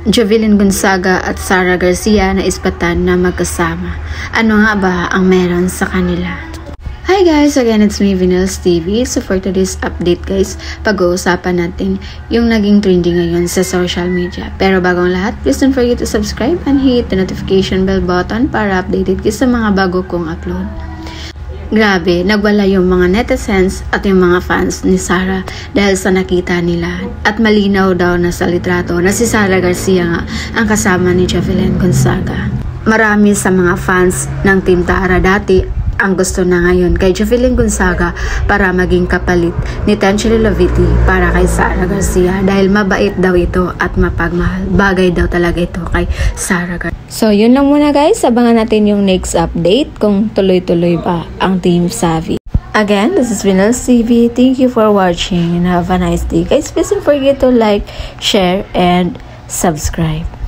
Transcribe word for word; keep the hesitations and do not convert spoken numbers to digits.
Jovelyn Gonzaga at Sara Garcia na ispatan na magkasama. Ano nga ba ang meron sa kanila? Hi guys! Again, it's me, Vinels T V. So for today's update guys, pag-uusapan natin yung naging trending ngayon sa social media. Pero bagong lahat, please don't forget to subscribe and hit the notification bell button para updated kayo sa mga bago kong upload. Grabe, nagwala yung mga netizens at yung mga fans ni Sara dahil sa nakita nila. At malinaw daw na sa litrato na si Sara Garcia nga ang kasama ni Jovelyn Gonzaga. Marami sa mga fans ng Team Tara dati ang gusto na ngayon kay Jovelyn Gonzaga para maging kapalit ni Tenchelly Loviti para kay Sara Garcia dahil mabait daw ito at mapagmahal. Bagay daw talaga ito kay Sara Garcia. So yun lang muna guys, abangan natin yung next update kung tuloy-tuloy ba ang Team Savvy. Again, this is Vinels T V. Thank you for watching and have a nice day guys. Please don't forget to like, share, and subscribe.